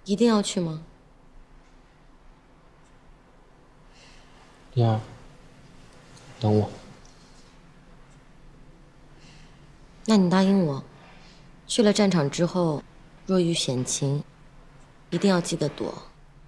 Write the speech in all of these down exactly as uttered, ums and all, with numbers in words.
一定要去吗？ 丽儿，等我。 那你答应我，去了战场之后，若遇险情，一定要记得躲。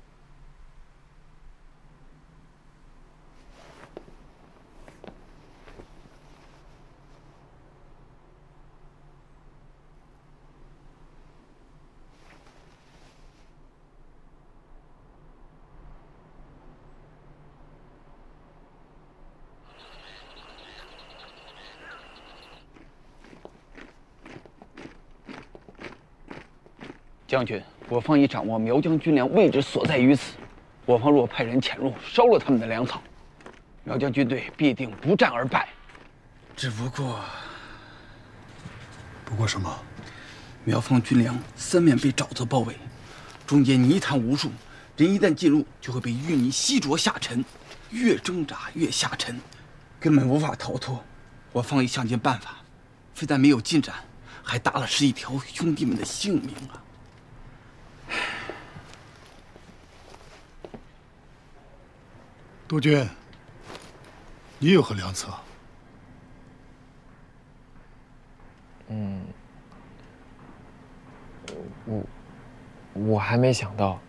将军，我方已掌握苗疆军粮位置所在于此。我方若派人潜入，烧了他们的粮草，苗疆军队必定不战而败。只不过， 不过什么？ 苗方军粮三面被沼泽包围，中间泥潭无数，人一旦进入，就会被淤泥吸灼下沉，越挣扎越下沉，根本无法逃脱。我方已想尽办法，非但没有进展，还搭了十几条兄弟们的性命啊！ 督军，你有何良策？ 嗯，我我还没想到。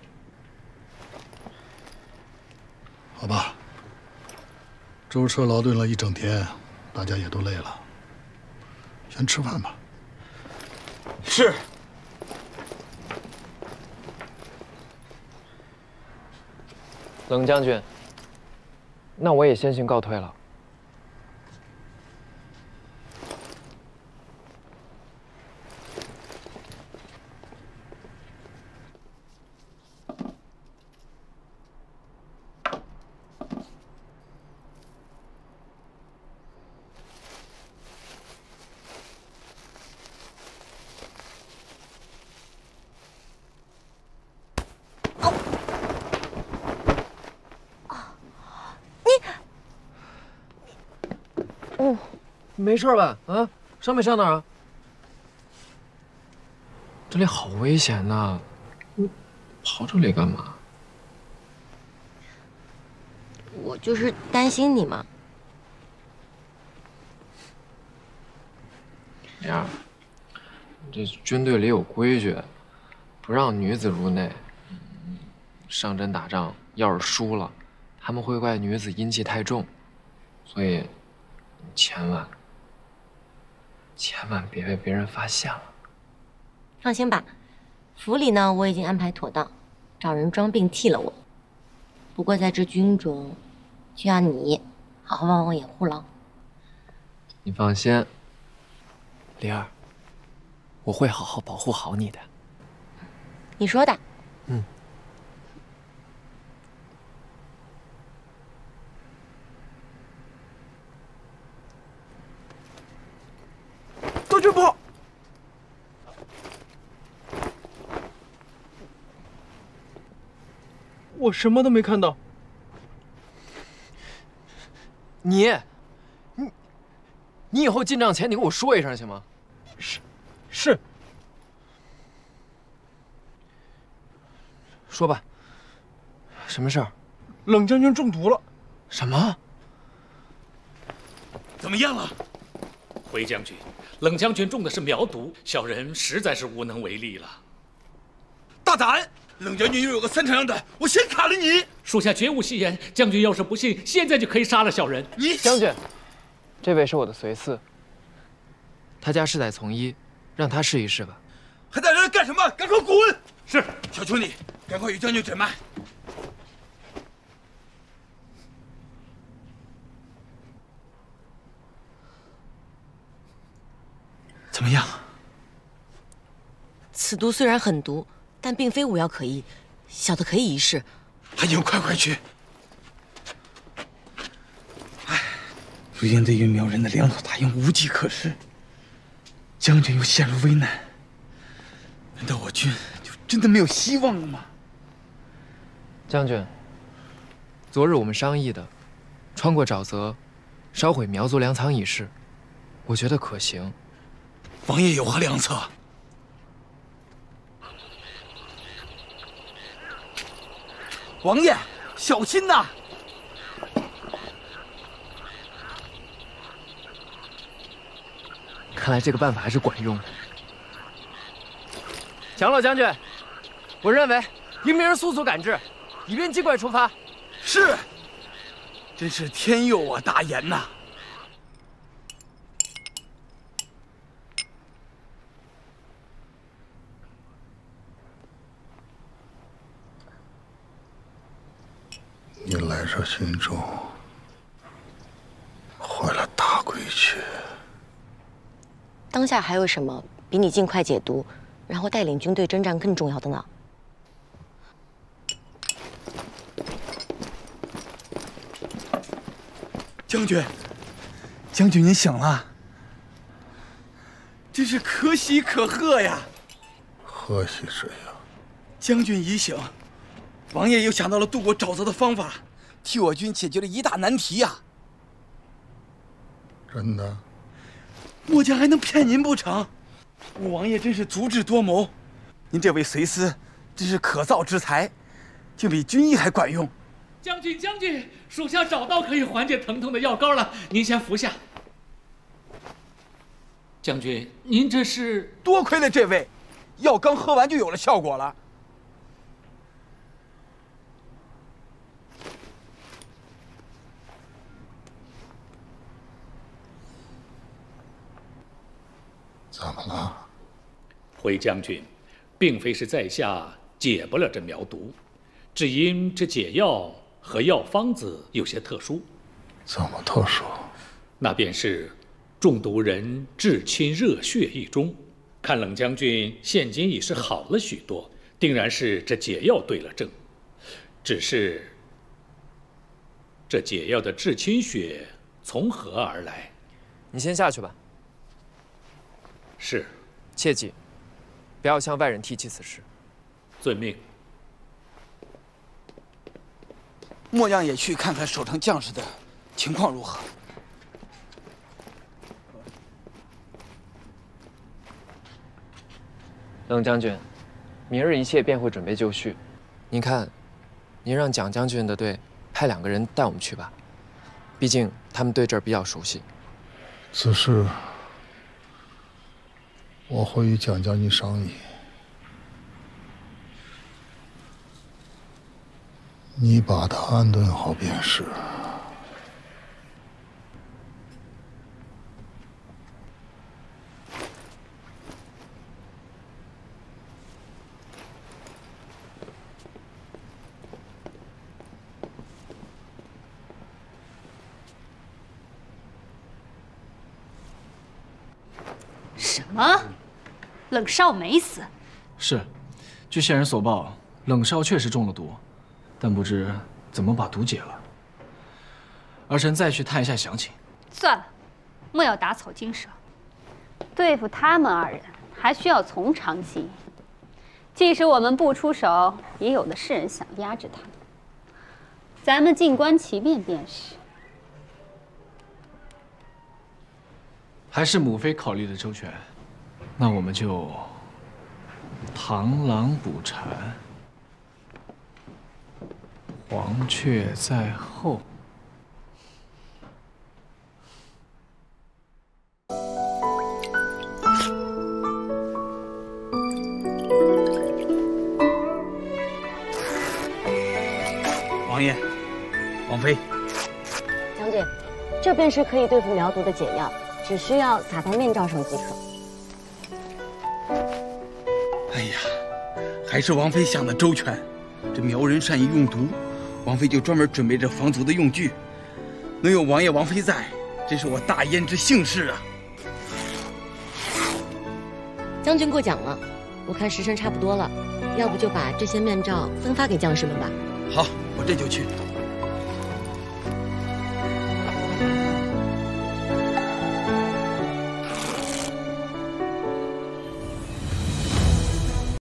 好吧，舟车劳顿了一整天，大家也都累了，先吃饭吧。 是。 冷将军，那我也先行告退了。哦，没事吧？啊，伤没伤哪儿啊？这里好危险呐！你跑这里干嘛？ 我就是担心你嘛。 呀，这军队里有规矩，不让女子入内。上阵打仗，要是输了，他们会怪女子阴气太重，所以。 千万，千万别被别人发现了。 放心吧，府里呢我已经安排妥当，找人装病替了我。不过在这军中，就要你好好帮我掩护了。 你放心，灵儿，我会好好保护好你的。 你说的。 嗯。 督军不，我什么都没看到。 你，你，你以后进帐前你跟我说一声行吗？ 是，是。 说吧，什么事儿？ 冷将军中毒了。 什么？ 怎么样了？回将军。 冷将军中的是苗毒，小人实在是无能为力了。 大胆！冷将军又有个三长两短，我先砍了你！ 属下绝无戏言，将军要是不信，现在就可以杀了小人。 你将军，这位是我的随侍，他家世代从医，让他试一试吧。 还在这干什么？赶快滚！ 是， 小兄弟，赶快与将军诊脉。 怎么样？ 此毒虽然很毒，但并非无药可医，小的可以一试。 还有，快快去！唉，如今对于苗人的粮草大营无计可施，将军又陷入危难，难道我军就真的没有希望了吗？ 将军，昨日我们商议的，穿过沼泽，烧毁苗族粮仓一事，我觉得可行。 王爷有何良策？ 王爷，小心呐！ 看来这个办法还是管用。强老将军，我认为应命人速速赶制，以便尽快出发。 是，真是天佑我大言呐！ 你来这心中坏了大规矩。 当下还有什么比你尽快解毒，然后带领军队征战更重要的呢？ 将军，将军您醒了，真是可喜可贺呀！ 何喜这样？ 将军已醒，王爷又想到了渡过沼泽的方法，替我军解决了一大难题呀！ 真的？ 末将还能骗您不成？我王爷真是足智多谋，您这位随司真是可造之才，竟比军医还管用。 将军，将军，属下找到可以缓解疼痛的药膏了，您先服下。将军，您这是…… 多亏了这位，药刚喝完就有了效果了。 怎么了？ 回将军，并非是在下解不了这苗毒，只因这解药和药方子有些特殊。 怎么特殊？ 那便是中毒人至亲热血一中。看冷将军现今已是好了许多，定然是这解药对了症。只是这解药的至亲血从何而来？ 你先下去吧。 是， 切记，不要向外人提起此事。 遵命。 末将也去看看守城将士的情况如何。 冷将军，明日一切便会准备就绪。您看，您让蒋将军的队派两个人带我们去吧，毕竟他们对这儿比较熟悉。 此事我会与蒋将军商议。你把他安顿好便是。 什么？冷少没死？ 是，据线人所报，冷少确实中了毒，但不知怎么把毒解了。儿臣再去探一下详情。 算了，莫要打草惊蛇。对付他们二人，还需要从长计议。即使我们不出手，也有的是人想压制他们。咱们静观其变便是。 还是母妃考虑的周全，那我们就螳螂捕蝉，黄雀在后。 王爷，王妃， 将军，这便是可以对付苗毒的解药。只需要撒在面罩上即可。 哎呀，还是王妃想的周全。这苗人善于用毒，王妃就专门准备着防毒的用具。能有王爷王妃在，真是我大燕之幸事啊！ 将军过奖了，我看时辰差不多了，要不就把这些面罩分发给将士们吧。 好，我这就去。